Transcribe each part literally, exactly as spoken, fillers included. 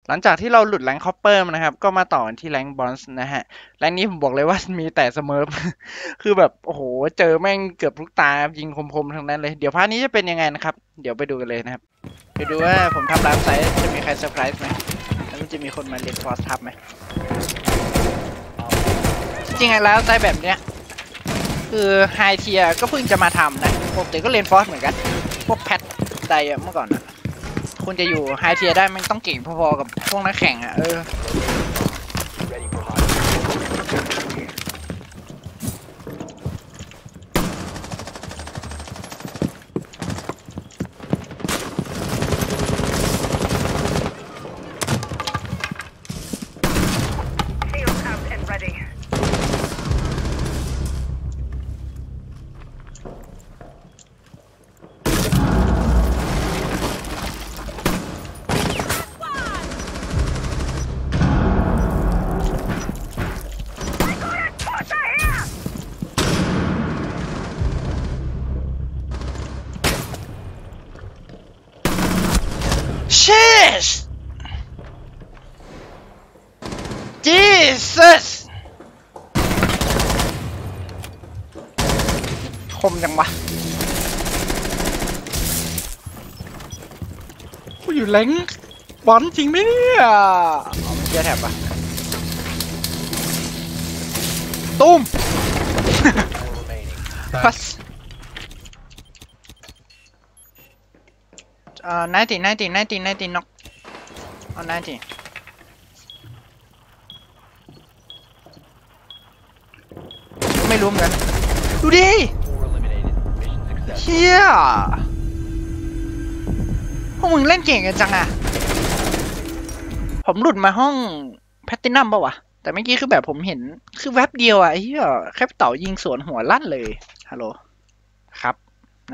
หลังจากที่เราหลุดแรงค์คอปเปอร์มานะครับก็มาต่อที่แรงค์บรอนซ์นะฮะแรงค์นี้ผมบอกเลยว่ามีแต่เสมอ คือแบบโอ้โหเจอแม่งเกือบทุกตายิงคมๆทั้งนั้นเลยเดี๋ยวพาร์ทนี้จะเป็นยังไงนะครับเดี๋ยวไปดูกันเลยนะครับไปดูว่าผมทำร้านไซต์จะมีใครเซอร์ไพรส์ไหมแล้วมันจะมีคนมาเรียนฟอร์สทับไหมจริงๆแล้วไซต์แบบเนี้ยคือไฮเทียก็เพิ่งจะมาทำนะปกติก็เรียนฟอร์สเหมือนกันพวกแพทไดเมื่อก่อนนะคุณจะอยู่ไฮเทียได้มันต้องเก่งพอๆกับพวกนักแข่งอ่ะเออCheers Jesus คมจังวะกูอยู่แรงบอลจริงไหมเนี่ยเอาไม่เชื่อแถบปะตุ้ม พัสเอ่อninety ninety ninety ninetyน็อกเอาninetyไม่รู้เหมือนกันดูดิเฮียพวกมึงเล่นเก่งกันจังอะผมหลุดมาห้องแพตตินัมป่าววะแต่เมื่อกี้คือแบบผมเห็นคือแวบเดียวอะเฮียแค่เต่ายิงสวนหัวลั่นเลยฮัลโหลครับไหน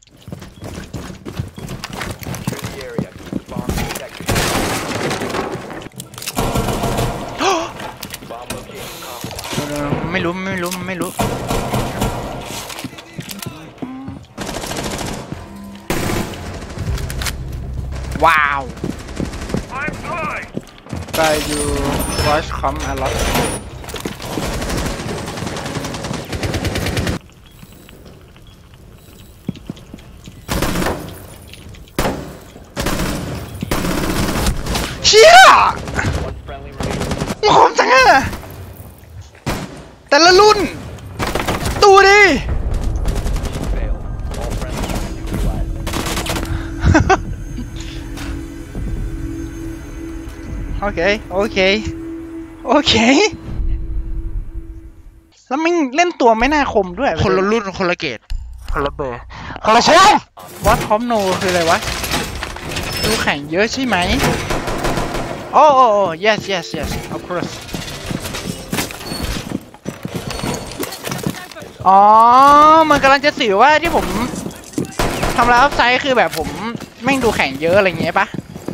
ไม่รู้ไม่รู้ไม่รู้ว้าวก็อยู่ voice com a lot เชี่ยงงจังอะแต่ละรุ่นดูดิ โอเคโอเคโอเคแล้วมึงเล่นตัวไม่น่าคมด้วยคนละรุ่นคนละเกรดคนละเบอร์คนละช่องวัดพร้อมโนคืออะไรวะดูแข่งเยอะใช่ไหมโอ้โอ้ yes yes yes of course อ๋อมันกำลังจะสื่อว่าที่ผมทำลายอัพไซด์คือแบบผมแม่งดูแข่งเยอะอะไรเงี้ยปะ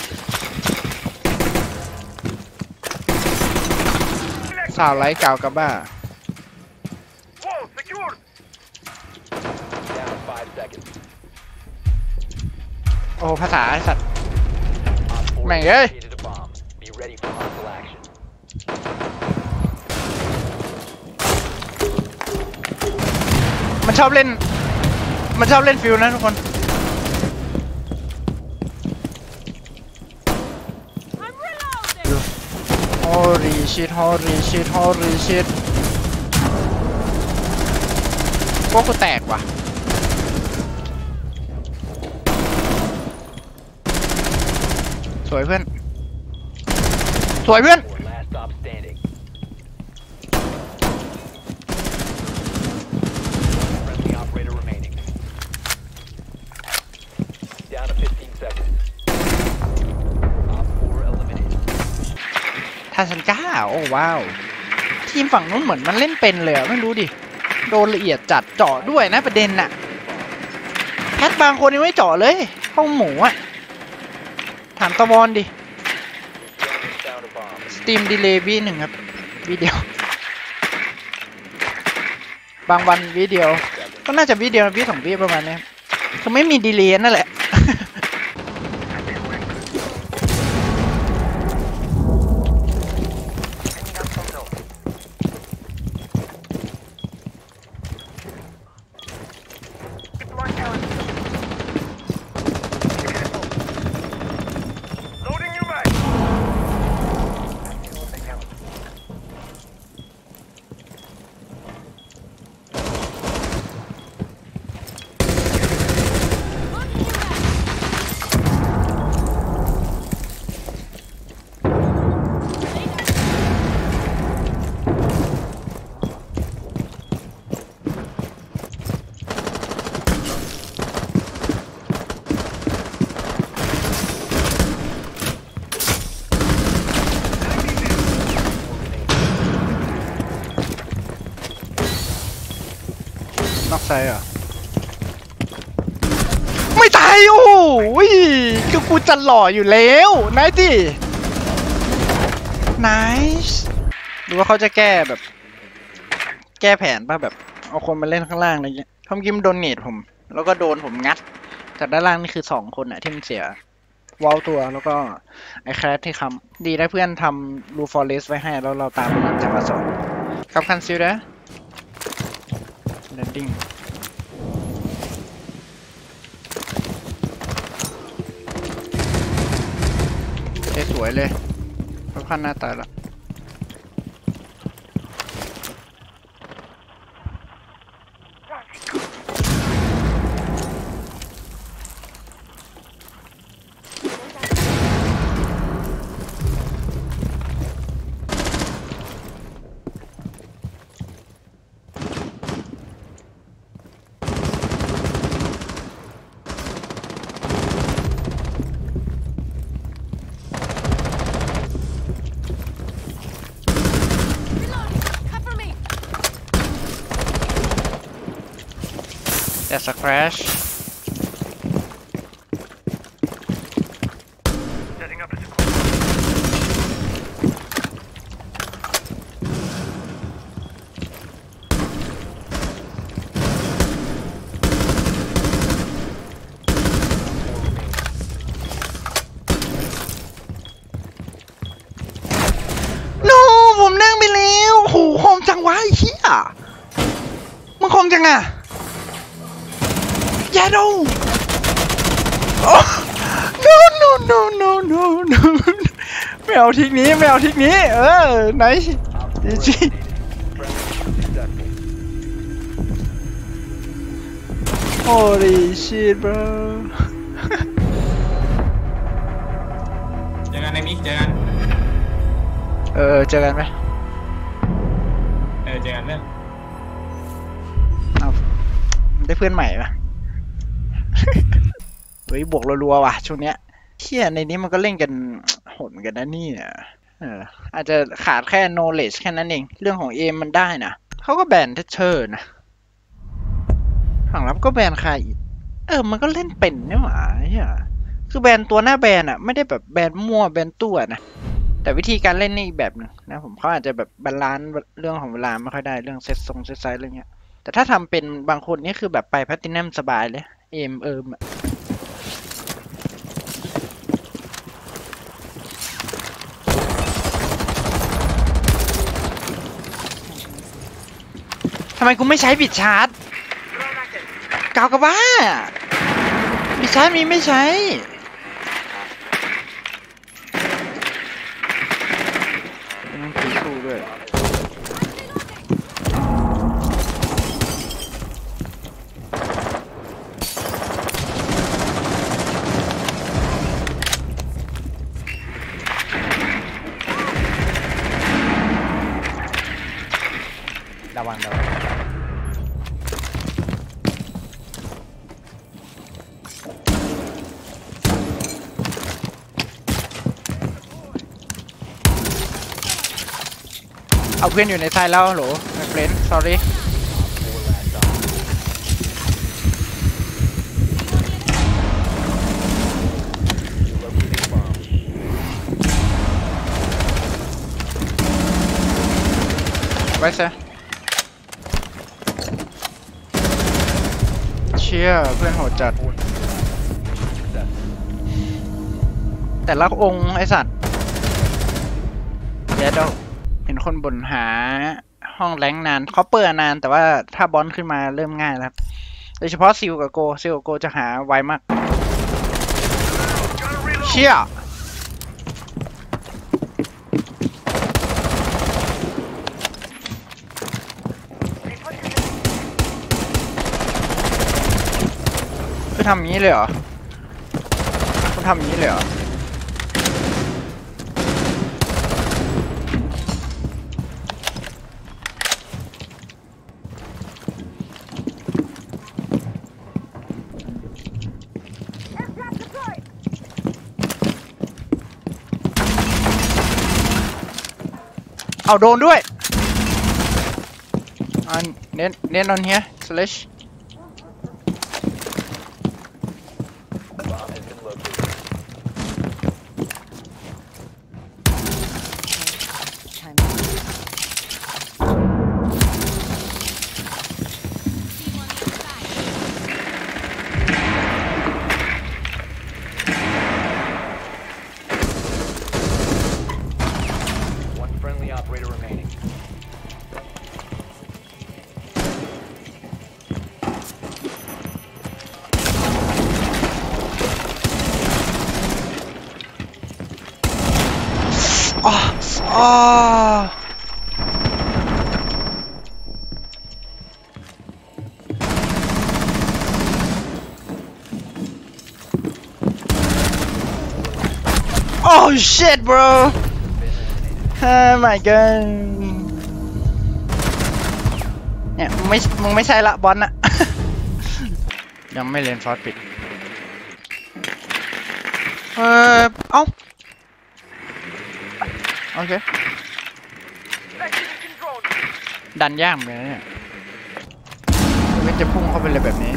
สาวไร้เก่ากับบ้าโอ้ภาษาสัตว์แม่งเอ้ยมันชอบเล่นมันชอบเล่นฟิลนะทุกคนโฮรีชิตโฮรีชิตโฮรีชิตพวกกูแตกว่ะสวยเพื่อนสวยเพื่อนทาชันก้าโอ้ว้าวทีมฝั่งนู้นเหมือนมันเล่นเป็นเลยไม่รู้ดิโดนละเอียดจัดเจาะด้วยนะประเด็นน่ะแพทบางคนยังไม่เจาะเลยห้องหมูอะถามตะวอนดิสตรีมดีเลย์วีหนึ่งครับวีเดียวบางวันวีเดียวก็น่าจะวีเดียววีสองวีประมาณนี้คือไม่มีดีเลย์นั่นแหละไซด์เหรอไม่ตายโอ้ยก็กูจะหล่ออยู่แล้วนายดินายดูว่าเขาจะแก้แบบแก้แผนป่ะแบบเอาคนมาเล่นข้างล่างอะไรเงี้ยเขากิมโดนเนตผมแล้วก็โดนผมงัดจากด้านล่างนี่คือสองคนอะที่มันเสียวอลตัวแล้วก็ไอ้แครที่คำดีได้เพื่อนทำรูฟอเรสไว้ให้แล้วเราตามมันจะมาสองกับคันซิลนะแลนดิ้งสวยเลยเพราะพันหน้าตายแล้ว That's a crash. Setting up a squad. No ผมนั่งไปแล้วโหคมจังวะไอ้เหี้ยมึงคมจังอะอย่าดู no no no no no no ไม่เอาทิกนี้ไม่เอาทิกนี้เออไหนจีจี holy shit bro เจอกันในมิกเจอกันเออเจอกันไหมเออเจอกันเรื่องเอาได้เพื่อนใหม่ปะ เฮ้ยบวกรัวๆว่ะช่วงเนี้ยเที่ยในนี้มันก็เล่นกันโหดกันนะนี่เอออาจจะขาดแค่ knowledge แค่นั้นเองเรื่องของเอมมันได้นะเขาก็แบนเทเชอร์นะฝั่งรับก็แบนใครอีกเออมันก็เล่นเป็นนี่หว่าเฮียคือแบนตัวหน้าแบนอ่ะไม่ได้แบบแบนมั่วแบนตัวนะแต่วิธีการเล่นนี่อีกแบบนึงนะผมเขาอาจจะแบบบาลานซ์เรื่องของเวลาไม่ค่อยได้เรื่องเซตทรงเซตไซส์อะไรเงี้ยแต่ถ้าทำเป็นบางคนนี่คือแบบไปแพลตินัมสบายเลยเอมเอิมอะทำไมกูไม่ใช้บิดชาร์จกาวกระบ้าบิดชาร์จมีไม่ใช้ต้องตีคู่ด้วยระวังระวังเอาเพื่อนอยู่ในไซด์แล้วโหลmy friend sorry ไว้ซะเชี่ยเพื่อนโหดจัดแต่ละองค์ไอสัตว์เดี๋ยวเราเห็นคนบ่นหาห้องแรงนานเขาเปิดนานแต่ว่าถ้าบอลขึ้นมาเริ่มง่ายแล้วโดยเฉพาะซิลกับโกซิลกับโกจะหาไวมากเชี่ยคือทำอย่างนี้เลยเหรอคุณทำอย่างนี้เลยเหรอเอาโดนด้วยอันเน้นเน้น on here slash อ๋ออ๋อโอ้ shit bro oh my god เนี่ยมึงไม่มึงไม่ใช่ละบอลน่ะ ยังไม่เล่นฟอสปิดเออเอ้าโอเคดันยากเหมือนกันเนี่ยไม่จะพุ่งเข้าไปเลยแบบนี้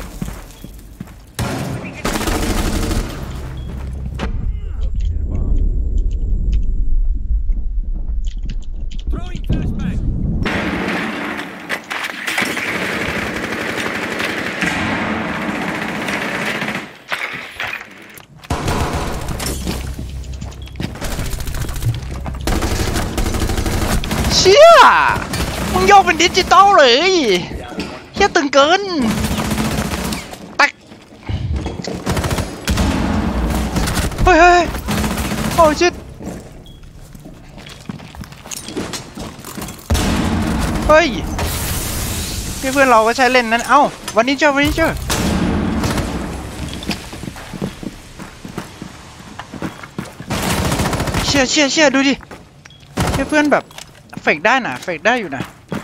เชี่ยมึงโยกเป็นดิจิตอลเลยเชี่ยตึงเกินตักเฮ้ยเฮ้ยโอ้ชิตเฮ้ยเพื่อนเราก็ใช้เล่นนั้นเอ้าวันนี้เจอวันนี้เจอเชี่ยเชี่ยเชี่ยดูดิเพื่อนแบบเฟกได้นะเฟกได้อยู่นะ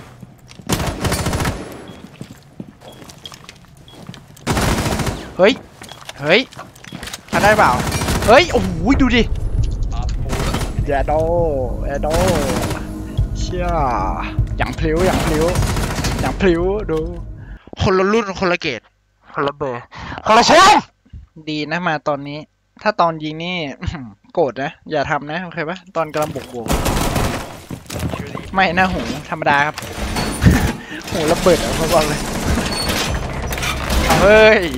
เฮ้ยเฮ้ยทำได้เปล่าเฮ้ยโอ้โหดูดิแยโดแยโดเชี่ยอย่างพลิ้วอย่างพลิ้วอย่างพลิ้วดูคนละรุ่นคนละเกรดคนละเบอร์คนละชั้นดีนะมาตอนนี้ถ้าตอนยิงนี่โกรธนะอย่าทำนะโอเคปะตอนกำลังบวกบวกไม่นะหูธรรมดาครับ หูระเบิดอ่ะเขาบอกเลยเฮ้ย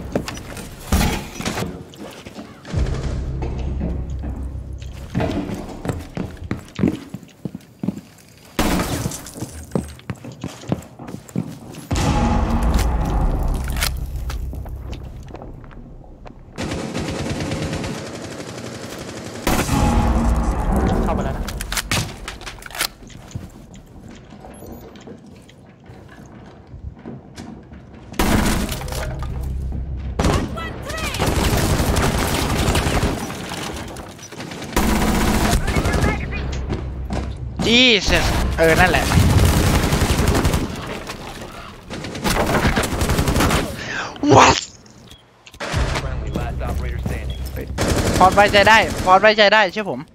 เข้าไปแล้วนะจีเสร็จเออนั่นแหละ what ฟอร์ดไว้ใจได้ฟอร์ดไว้ใจได้เชื่อผม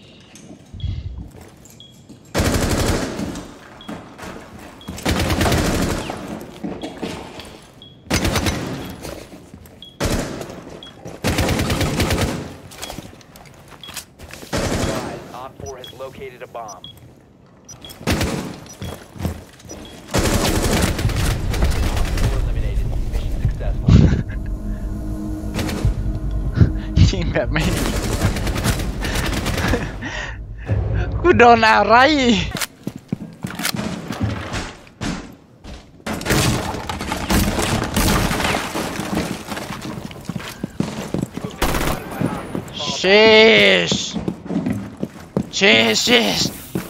Located a bomb. Eliminated. Mission successful. ยิงแบบไม่กูโดนอะไรเชสเชสเชส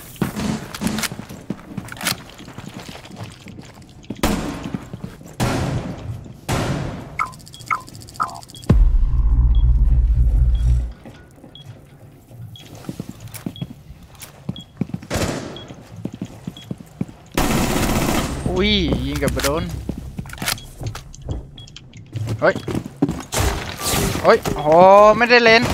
อุ้ยยิงกับโดนเฮ้ยเฮ้ยโอ้โหไม่ได้เล่น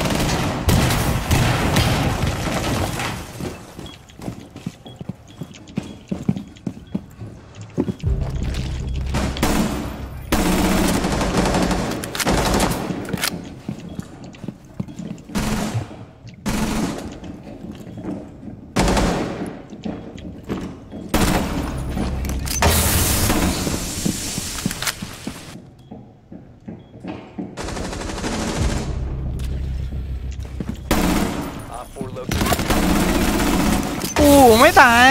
อู้ไม่ตาย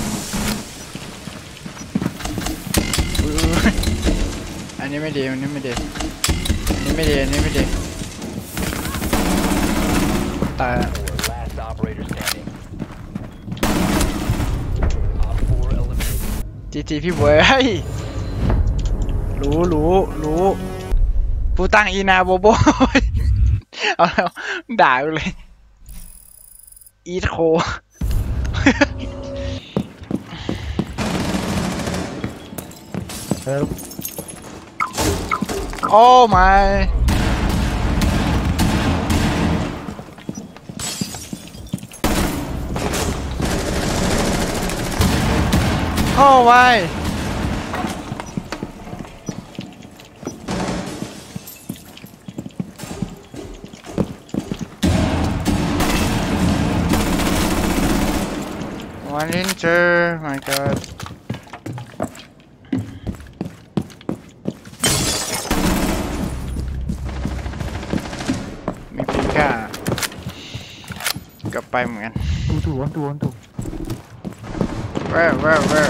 อันนี้ไม่ดีอันนี้ไม่ดีอันนี้ไม่ดีอันนี้ไม่ดีตายจีจีพี่เว้ยรู้รู้รู้ผู้ตั้งอีนาโบโบเอาแล้วด่ากูเลยอีทโคโอ้ my โอ้ my one incher my god มีปีก้ากลับไปเหมือนกัน two two one two one two where where where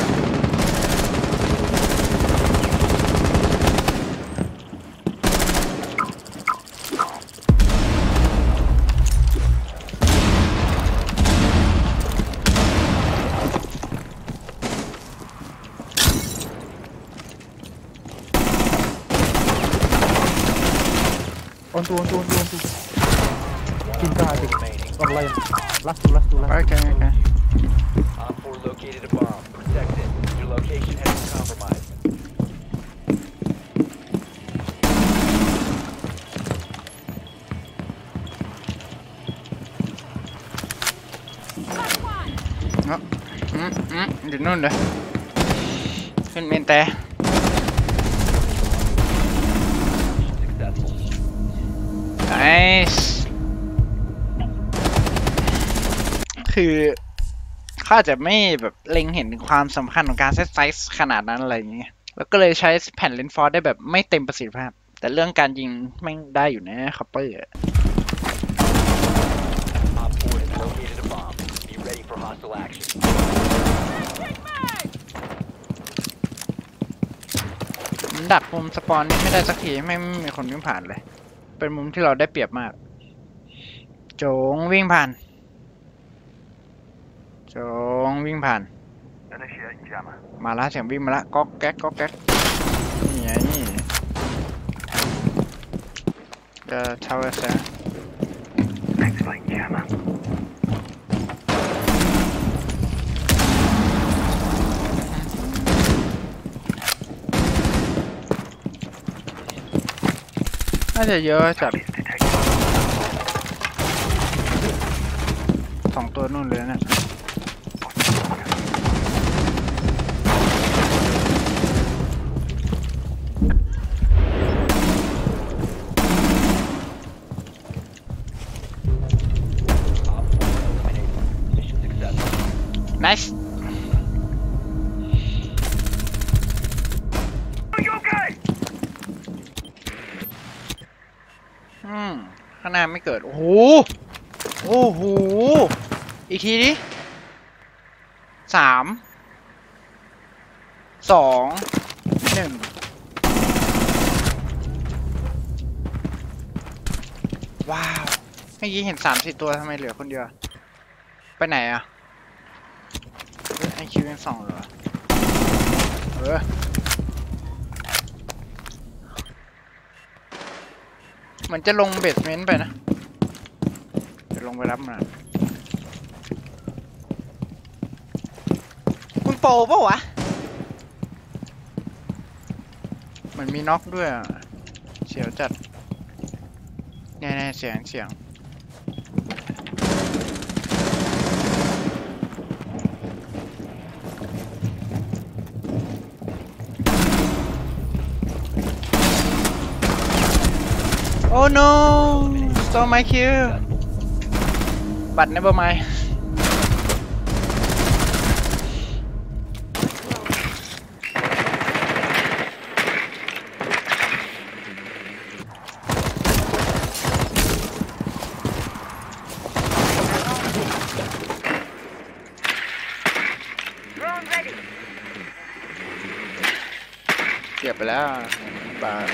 วันตัววันตัววันตัววันตัวกินกาดิอะไรลัสตูลัสตูลัส okay okay Op four located a bomb. Protect it. Your location has been compromised. Đó. Ừ, ừ, điนู่นเลยขึ้นเมนแต่ Successful. nice คือเขาอาจจะไม่แบบเล็งเห็นถึงความสำคัญของการเซตไซส์ขนาดนั้นอะไรอย่างเงี้ยแล้วก็เลยใช้แผ่นเลนส์ฟอร์ได้แบบไม่เต็มประสิทธิภาพแต่เรื่องการยิงแม่งได้อยู่นะคัพเปอร์ Op four has located a bomb. Be ready for hostile action. มันดักมุมสปอนนี่ไม่ได้สักทีไม่ไม่มีคนวิ่งผ่านเลยเป็นมุมที่เราได้เปรียบมากโจงวิ่งผ่านโจงวิ่งผ่านมาละเสียงวิ่งมาละก๊อกแก๊กก๊อกแก๊กนี่ไงนี่จะเท่าไหร่น่าจะเยอะจัดสองตัวนู่นเลยนะnice อืมข้างหน้าไม่เกิดโอ้โหโอ้โหอีกทีดิสามสองหนึ่งว้าวเมื่อกี้เห็นสามสี่ตัวทำไมเหลือคนเดียวไปไหนอ่ะไอคิวยังสองเหรอเออเหมือนจะลงเบสเมนต์ไปนะจะลงไปรับมันมึงโปรเปล่าวะเหมือนมีน็อกด้วยอ่ะเสียวจัดแน่ๆเสียงเสียงOh no! Stole my kill! But never mind. Drone ready. เก็บไปแล้วบาท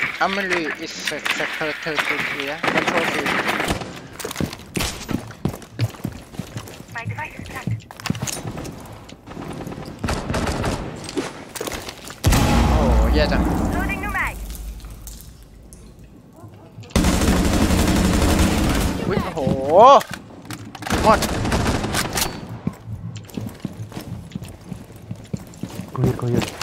Emily is secretary to clear control field ย่จังอุ้ยโอ้โหหมดกูยึดกูยึด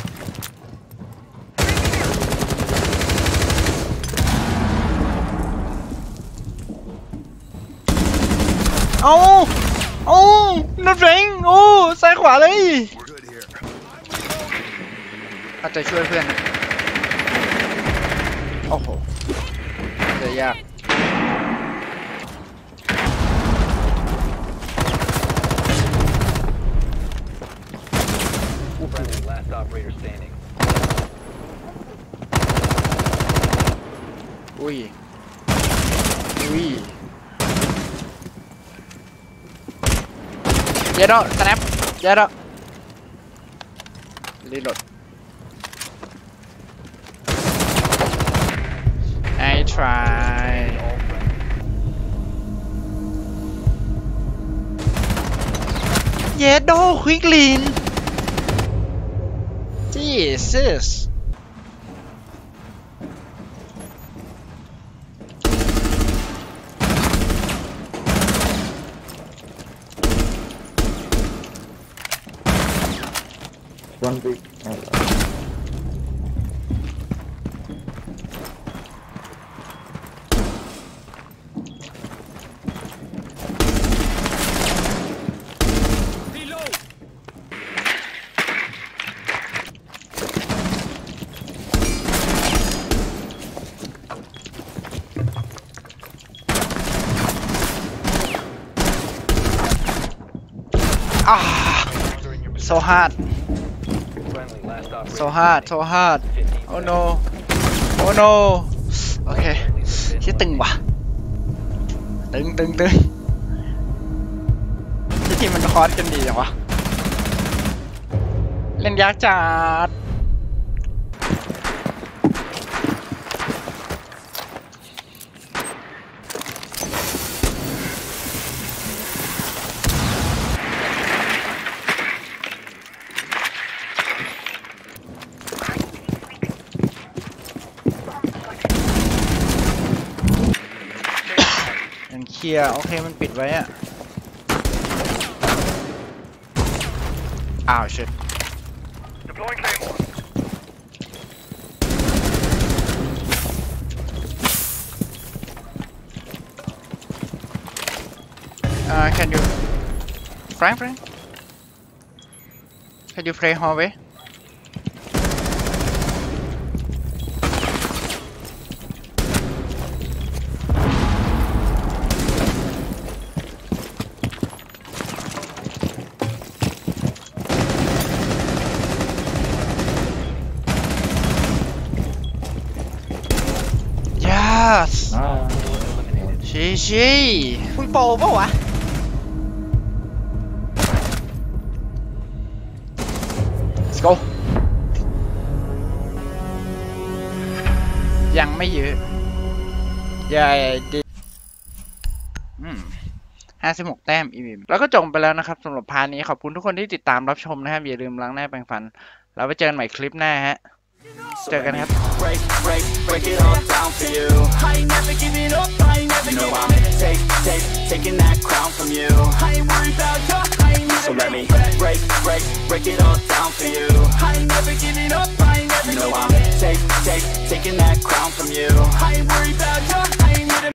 เอาเอานัดแรงโอ้ซ้ายขวาเลยอาจจะช่วยเพื่อนโอ้โหจะยากอุ้ยอุ้ยเดี๋ยวเราสแนปเดี๋ยวเรารีโหลด I try เยดโดควิกลิน Jesus one big อ่า so hard so hard so hard oh no oh no โอเคที่ตึงว่ะตึงตึงตึงที่ทีมมันคอร์สกันดีจังวะเล่นยากจัดเคลียร์โอเคมันปิดไว้อะอ้าวชิตอ่า can you Frank Frank can you play hallwayชีชีคุยโปรเปล่าวะ let's go ยังไม่เยอะอย่าดิอืมห้าสิบหกแต้มอีวิมแล้วก็จบไปแล้วนะครับสำหรับพาร์ทนี้ขอบคุณทุกคนที่ติดตามรับชมนะครับอย่าลืมล้างหน้าแปรงฟันแล้วไปเจอกันใหม่คลิปหน้าฮะเจอกันครับ break, break, break it all down for you. I ain't never giving up, I ain't never you know I'm take, take, taking that crown from you. I ain't worried about you, I ain't never so let me break, break, break it all down for you. I ain't never giving up, I ain't never you know I'm take, take, taking that crown from you. I ain't worried about you, I ain't